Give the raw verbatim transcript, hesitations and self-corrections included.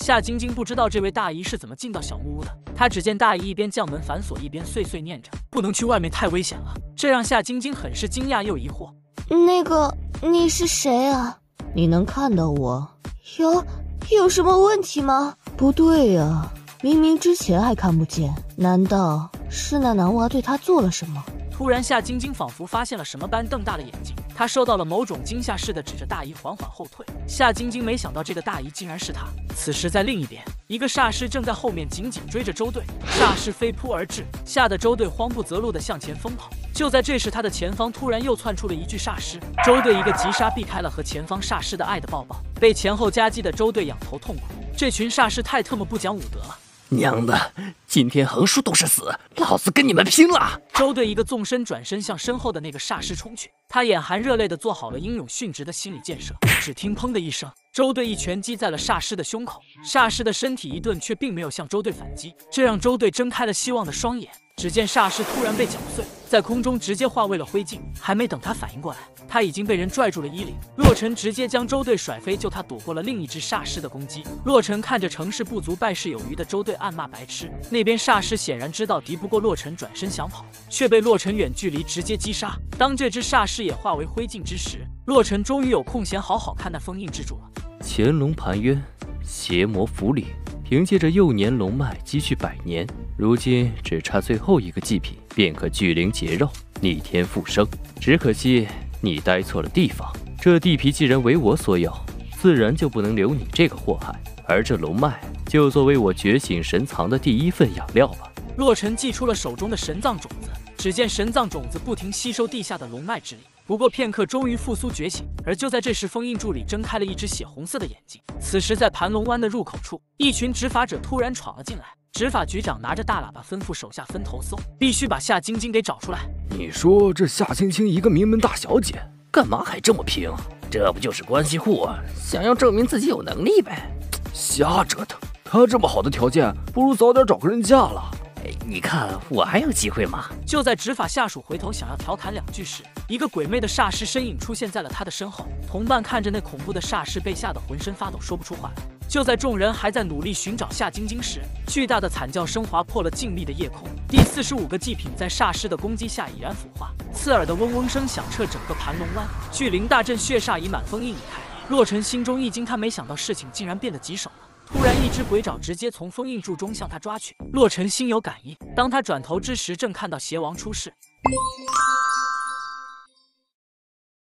夏晶晶不知道这位大姨是怎么进到小木屋的，她只见大姨一边将门反锁，一边碎碎念着：“不能去外面，太危险了。”这让夏晶晶很是惊讶又疑惑。 那个，你是谁啊？ 你能看到我？ 有有什么问题吗？ 不对呀、啊，明明之前还看不见，难道是那男娃对她做了什么？ 突然，夏晶晶仿佛发现了什么般，瞪大了眼睛。她受到了某种惊吓似的，指着大姨缓缓后退。夏晶晶没想到这个大姨竟然是她。此时，在另一边，一个煞尸正在后面紧紧追着周队，煞尸飞扑而至，吓得周队慌不择路地向前疯跑。就在这时，他的前方突然又窜出了一具煞尸，周队一个急刹避开了和前方煞尸的爱的抱抱，被前后夹击的周队仰头痛哭。这群煞尸太特么不讲武德了！ 娘的，今天横竖都是死，老子跟你们拼了！ 周队一个纵身转身向身后的那个煞尸冲去，他眼含热泪地做好了英勇殉职的心理建设。只听砰的一声，周队一拳击在了煞尸的胸口，煞尸的身体一顿，却并没有向周队反击，这让周队睁开了希望的双眼。只见煞尸突然被搅碎，在空中直接化为了灰烬。还没等他反应过来，他已经被人拽住了衣领。洛尘直接将周队甩飞，救他躲过了另一只煞尸的攻击。洛尘看着成事不足败事有余的周队，暗骂白痴。那边煞尸显然知道敌不过洛尘，转身想跑，却被洛尘远距离直接击杀。当这只煞尸也化为灰烬之时，洛尘终于有空闲好好看那封印之主了。 乾隆盘渊，邪魔伏灵，凭借着幼年龙脉积蓄百年，如今只差最后一个祭品，便可聚灵结肉，逆天复生。只可惜你待错了地方，这地皮既然为我所有，自然就不能留你这个祸害。而这龙脉就作为我觉醒神藏的第一份养料吧。 洛尘祭出了手中的神藏种子，只见神藏种子不停吸收地下的龙脉之力。不过片刻，终于复苏觉醒。而就在这时，封印柱里睁开了一只血红色的眼睛。此时，在盘龙湾的入口处，一群执法者突然闯了进来。执法局长拿着大喇叭吩咐手下分头搜，必须把夏晶晶给找出来。 你说这夏青青一个名门大小姐， 干嘛还这么拼啊？这不就是关系户啊，想要证明自己有能力呗？ 瞎折腾！她这么好的条件，不如早点找个人嫁了。 你看我还有机会吗？ 就在执法下属回头想要调侃两句时，一个鬼魅的煞尸身影出现在了他的身后。同伴看着那恐怖的煞尸，被吓得浑身发抖，说不出话来。就在众人还在努力寻找夏晶晶时，巨大的惨叫声划破了静谧的夜空。第四十五个祭品在煞尸的攻击下已然腐化，刺耳的嗡嗡声响彻整个盘龙湾，巨灵大阵血煞已满封印已开。洛尘心中一惊，他没想到事情竟然变得棘手了。突然，一只鬼爪直接从封印柱中向他抓去。洛尘心有感应，当他转头之时，正看到邪王出世。